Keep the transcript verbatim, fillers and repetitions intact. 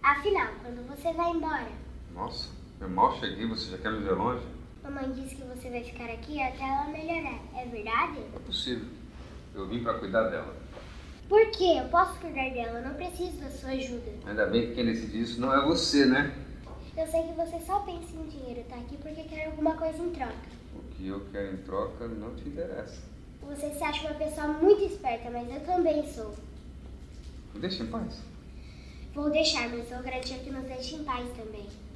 Afinal, quando você vai embora? Nossa, eu mal cheguei, você já quer me ver longe? Mamãe disse que você vai ficar aqui até ela melhorar. É verdade? É possível. Eu vim pra cuidar dela. Por quê? Eu posso cuidar dela, eu não preciso da sua ajuda. Ainda bem que quem decide isso não é você, né? Eu sei que você só pensa em dinheiro, tá aqui porque quer alguma coisa em troca. O que eu quero em troca não te interessa. Você se acha uma pessoa muito esperta, mas eu também sou. Me deixa em paz. Vou deixar, mas vou garantir que nos deixe em paz também.